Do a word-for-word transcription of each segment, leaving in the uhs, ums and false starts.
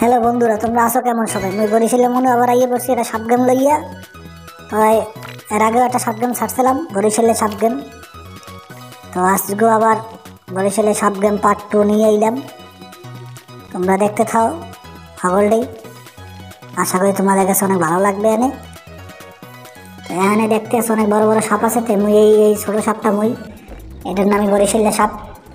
Hello বন্ধুরা, তোমরা আসো কেমন সবাই? মুই বরিশালে মনে আবার আইয়ে পড়ছি একটা সাপ গেম লইয়া। তো এর আগেও একটা সাপ গেম ছাড়ছিলাম, বরিশালে সাপ গেম। তো আজকেও আবার বরিশালে সাপ গেম পার্ট টু নিয়ে এলাম। তোমরা দেখতে থাও হাগলটাই, আশা করি তোমাদের কাছে অনেক ভালো লাগবে। এনে তো এখানে দেখতে আছে অনেক বড় বড় সাপ আছে। তো মুই এই এই ছোটো সাপটা মুই, এটার নামই বরিশালে সাপ।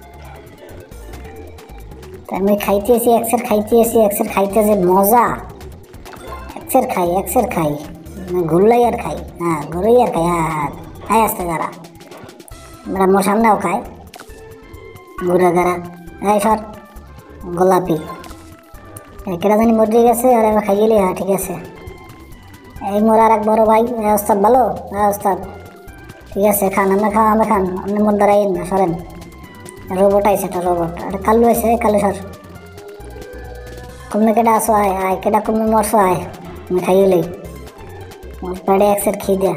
আমি খাইতেছি একসের খাইতেছি একসের খাইতে যে মজা, একসের খাই একসের খাই ঘুরলাই আর খাই। হ্যাঁ ঘুরই আর খাই। হ্যাঁ হ্যাঁ খাই আসতে যারা আমরা মোর সামনেও খাই ঘুরে গারা। এই সর গোলাপি কেটা জানি মরে গেছে আর এবার খাই গেলি। হ্যাঁ ঠিক আছে। এই মোর আর এক বড় ভাই ওস্তাদ ভালো। হ্যাঁ ওস্তাদ ঠিক আছে, খান আমরা খান আমরা খান আপনি মোর দ্বারাই না সরেন। রোবট আইছে, একটা রোবট, একটা কালু আছে। কালু সর কুমে কেটা আসো আয় আয় কেটা কুমে মরছো আয় আমি খাইয়ে লই মোর পেটে একসের খেয়ে দেয়া।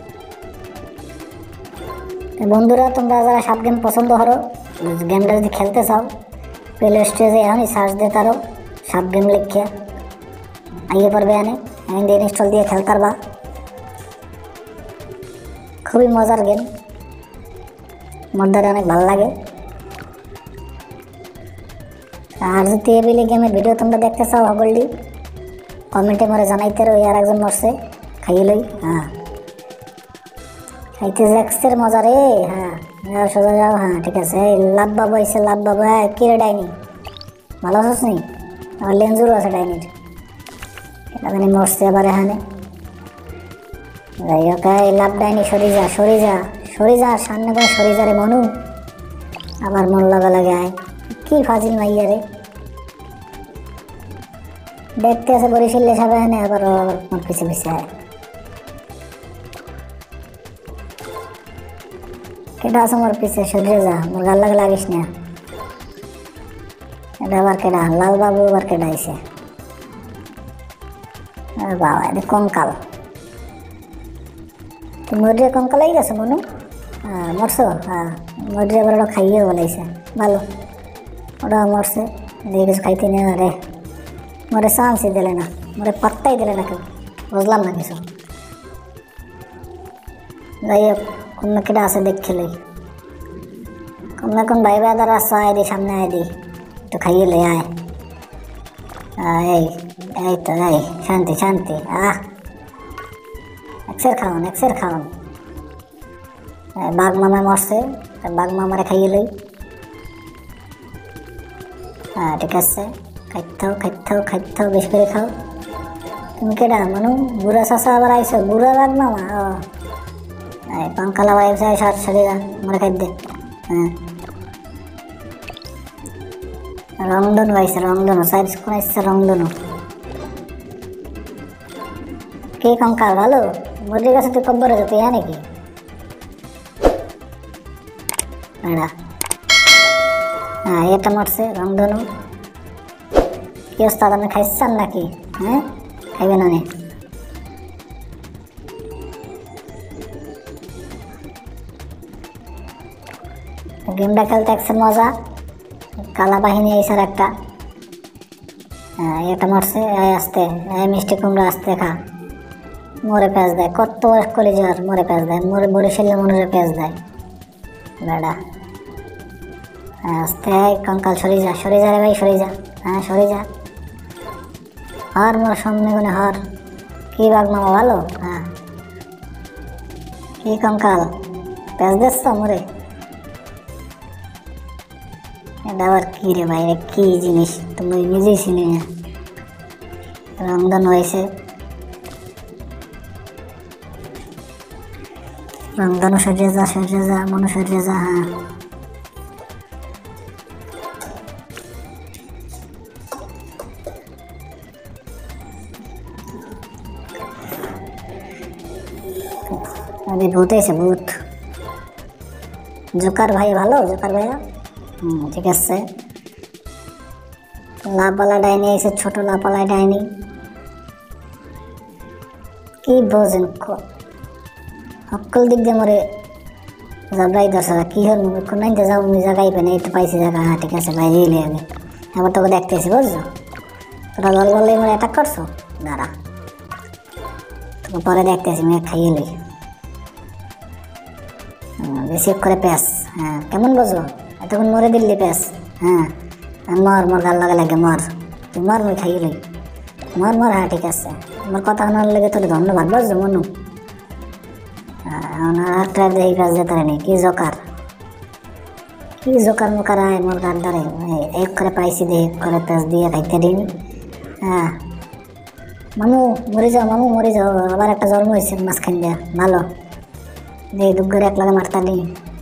বন্ধুরা তোমরা যারা সাপ গেম পছন্দ করো, গেমটা যদি খেলতে চাও প্লে স্টোরে এখনই সার্চ দিয়ে তারও সাপ গেম লিখে আইয়ে পড়বে। আনে এনে ইনস্টল দিয়ে খেলতে পারবা। খুবই মজার গেম, মোর দ্বারা অনেক ভালো লাগে। আর যদি এবিলি গেমের ভিডিও তোমরা দেখতে চাও হগলডি কমেন্টে মরে জানাইতে রো। আর একজন মরছে খাইয়ে লই। হ্যাঁ খাইতে যাচ্ছের মজা রে। হ্যাঁ যাও সোজা যাও। হ্যাঁ ঠিক আছে। এই লাভ বাবু আইসে লাভ বাবু। হ্যাঁ কি রে ডাইনি ভালো আছিস নি? আমার লেন্সুরও আছে ডাইনির, এটা জানি মরছে আবার এখানে। যাই হোক এই লাভ ডাইনি সরি যা সরি যা সরি যা সামনে করে সরি যা রে মনু। আবার মন লাগা লাগে আয় কি ফাজিল মাইয়া রে। দেখতে আছে বরিশালে সাপ এখানে আবার মোর পিছে পিছে আয়। কেটা আছে মোর পিছে সরিয়ে যা, মোর গাল লাগে লাগিস না। এটা আবার কেডা? লাল বাবু আবার কেডা আইছে? বাবা এটা কঙ্কাল। তুমি মরিয়ে কঙ্কালাই গেছো মনু? হ্যাঁ মরছো। হ্যাঁ মরিয়ে আবার ওটা খাইয়ে বলাইছে ভালো। ওটা মরছে দিয়ে কিছু খাইতে নেই রে। মরে চান্সই দিলে না, মরে পাত্তাই দিলে না কেউ, বুঝলাম না কিছু। যাই হোক কোন কেটা আছে দেখে লই। কোন না কোন ভাই বাদার আসছে আয় দি সামনে আয় দি একটু খাইয়ে লই আয়। এই এই তো এই শান্তি শান্তি। আহ একসের খাওন একসের খাওন। বাঘ মামা মরছে, বাঘ মামারে খাইয়ে লই। হ্যাঁ ঠিক আছে খাইতে খাইতে খাইতে বেশি করে খাও। তুমি কেডা মানু? বুড়া চাষা আবার আইসো? বুড়া বাঘ মামা ও পাঙ্কালা ভাই সার শরীরা মরে খাই দে। হ্যাঁ রংধনু আইসে রংধনু সাইড কোন আইসছে রংধনু। কে কঙ্কাল ভালো? মরির কাছে তুই কব্বরে যেতে ইয়া নাকি? হ্যাঁ এটা মরছে রংধনু। কি ওস্তাদ আপনি খাইছেন নাকি? হ্যাঁ খাইবেন না? গেমটা খেলতে একসের মজা। কালা বাহিনী এইসার একটা। হ্যাঁ এটা মরছে আসতে মিষ্টি কুমড়া আসতে খা মরে পেঁচ দেয়। কত কলিজার মরে পেঁচ দেয়, মরে বরিশালে মনে পেঁচ দেয় বেড়া। হ্যাঁ আসতে কঙ্কাল সরি যা সরি যা রে ভাই সরি যা। হ্যাঁ সরি যা হর মোর সামনে কোনে হর। কি বাঘ মামা ভালো? হ্যাঁ কি কঙ্কাল পেঁচ দিচ্ছ মরে? এটা আবার কি রে ভাই, কি জিনিস তুমি নিজেই চিনি না। রংধন হয়েছে রংধনু সরিয়ে যা সরিয়ে যা মনু সরিয়ে যা। হ্যাঁ আরে ভূত এসে ভূত। জোকার ভাই ভালো? জোকার ভাইয়া হুম ঠিক আছে। লাপালা ডাইনি এসে ছোট লাপালা ডাইনি কি বোঝেন সকল দিক দিয়ে মরে যাবলাই দশ হাজার কি হল কোন যাও জায়গায় পেনে একটু পাইছি জায়গা। হ্যাঁ ঠিক আছে ভাই রিলে আমি আবার তোকে দেখতেছি বুঝছো। তোরা দল বললে মানে অ্যাটাক করছো, দাঁড়া তোকে পরে দেখতেছি, মেয়ে খাইয়ে লই। রিসিভ করে প্যাস, হ্যাঁ কেমন বোঝো, এতক্ষণ মরে দিল্লি প্যাস, হ্যাঁ মর মর গাল লাগা লাগে মর, তুই মর মুই খাইয়ে লই, মর মর, হ্যাঁ ঠিক আছে, আমার কথা শোনার লেগে তোর ধন্যবাদ বুঝছো মনু। আরেকটা দেখি প্যাস যেতে পারেনি, কি জোকার কি জোকার মোকার আয় মোর গান ধরে, এক করে পাইছি দে এক করে প্যাস দিয়ে খাইতে দিন। হ্যাঁ মামু মরে যাও, মামু মরে যাও, আবার একটা জন্ম হয়েছে মাঝখান দিয়ে, ভালো দে দুঃখ করে এক লাগে মারতা দিই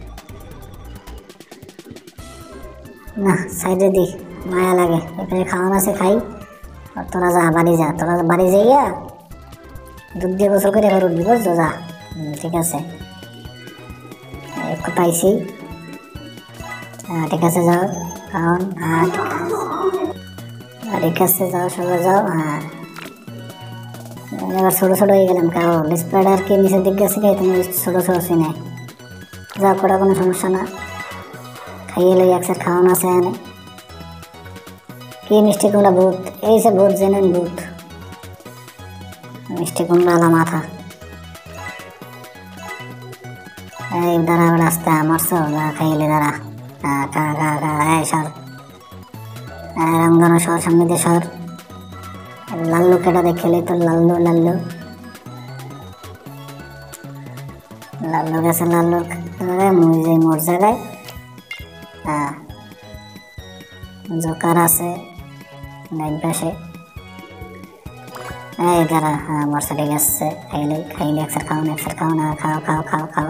না, সাইডে দি মায়া লাগে, এখানে খাওয়ান আছে খাই, আর তোরা যা বাড়ি যা, তোরা বাড়ি যাইয়া দুধ দিয়ে গোসল করে এবার উঠবি বুঝছো, যা ঠিক আছে একটু পাইছি, হ্যাঁ ঠিক আছে যাও খাওয়ান, হ্যাঁ ঠিক আছে যাও সবাই যাও। হ্যাঁ এবার ছোটো ছোটো হয়ে গেলাম, কারণ স্প্রেডার কি নিচের দিক গেছে কি তুমি ছোটো ছোটো চিনে যা করা কোনো সমস্যা না, খাইয়ে লই একসাথে খাওয়ানো আছে এনে। কি মিষ্টি কুমড়া ভূত, এই সে ভূত জেনেন ভূত, মিষ্টি কুমড়া আলা মাথা, এই দাঁড়া রাস্তা মারছো, খাইলে দাঁড়া, খা খা খা, এই সর রঙ্গন সর, সামনে দিয়ে সর, লাল্লু কেটা দেখলে তো, লাল্লু লাল্লু লাল্লু গেছে, লাল্লুর মুই যাই মোর জায়গায়। হ্যাঁ জোকার আছে ডাইন পাশে, এই দাঁড়া, হ্যাঁ মরসা ঠিক আছে, খাইলে খাইলে একসাথে খাওয়ান একসাথে খাওয়ান, খাও খাও খাও খাও,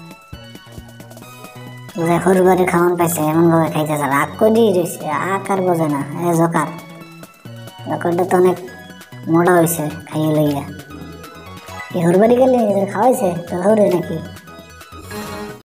হুরবারে খাওয়ান পাইছে এমন ভাবে খাইতেছে, রাগ করে রয়েছে, আক আর বোঝে না, এ জোকার জোকারটা তো অনেক মোটা হয়েছে খাইয়ে লইয়া, এই হুরবাড়ি গেলে খাওয়াইছে তো হরে নাকি।